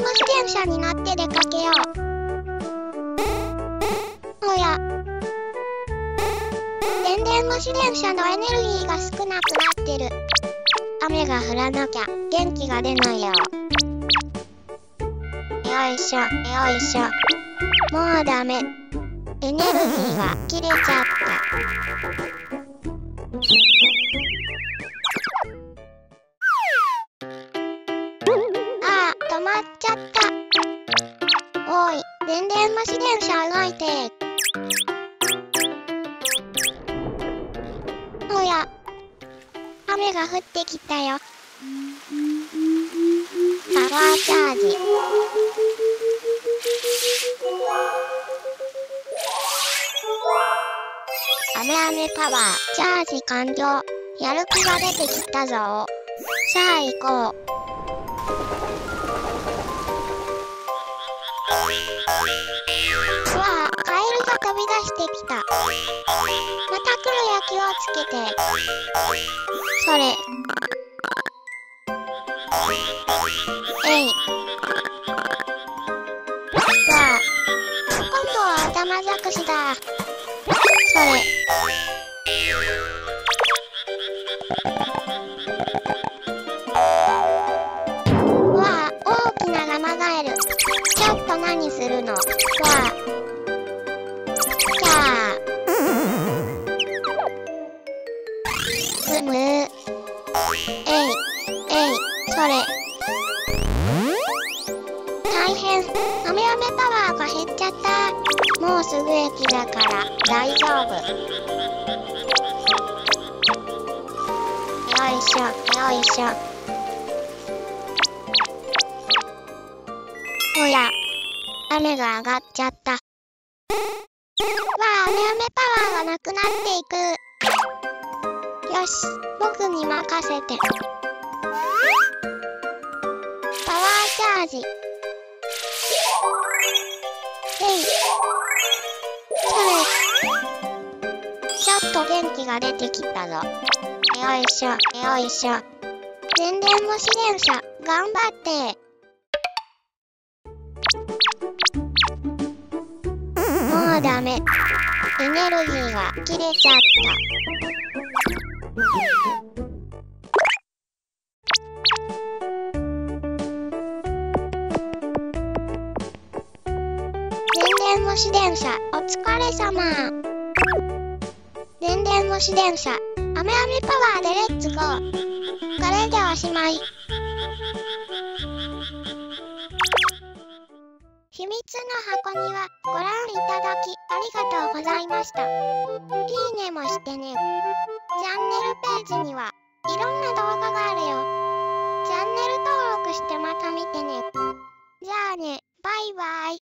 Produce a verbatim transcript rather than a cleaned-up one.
越し電車に乗って出かけよう。おや。電電越し電車のエネルギーが少なくなってる。雨が降らなきゃ元気が出ないよ。よいしょ、よいしょ。もうダメ。エネルギーが切れちゃった。ああ、止まっちゃった。おい、電電越し電車動いて。おや、雨が降ってきたよ。パワーチャージ。雨雨パワーチャージ完了。やる気が出てきたぞ。さあ行こう。うわあ、カエルが飛び出してきた。また来るや気をつけて。それ。えい。わあ、今度は頭尽くしだ。それ。わあ、大きなガマガエル。ちょっと何するの。わあ。じゃあ。ふむ。えい。えい。それ。大変。雨雨パワーが減っちゃった。もうすぐ駅だから大丈夫。よいしょ、よいしょ。ほら、雨が上がっちゃった。わあ、雨雨パワーがなくなっていく。よし、僕に任せて。パワーチャージ。えい。それ。ちょっと元気が出てきたぞ。よいしょ、よいしょ。電電越し電車、頑張って。もうダメ。エネルギーが切れちゃった。電電越し電車、お疲れ様。電電越し電車、雨雨パワーでレッツゴー。これでおしまい。秘密の箱庭、ご覧いただきありがとうございました。いいねもしてね。チャンネルページにはいろんな動画があるよ。チャンネル登録してまた見てね。じゃあね、バイバイ。